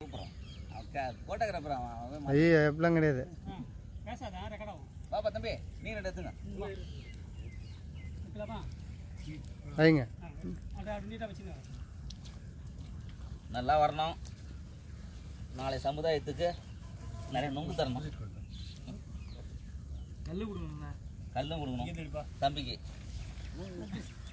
Photographer ஐயோ எப்படிலாம் கிடையாது. பாப்பா தம்பி நீங்க எடுத்துங்க வைங்க. நல்லா வரணும். நாளை சமுதாயத்துக்கு நிறைய நொங்கு தரணும். கல்லும் கொடுக்கணும் தம்பிக்கு.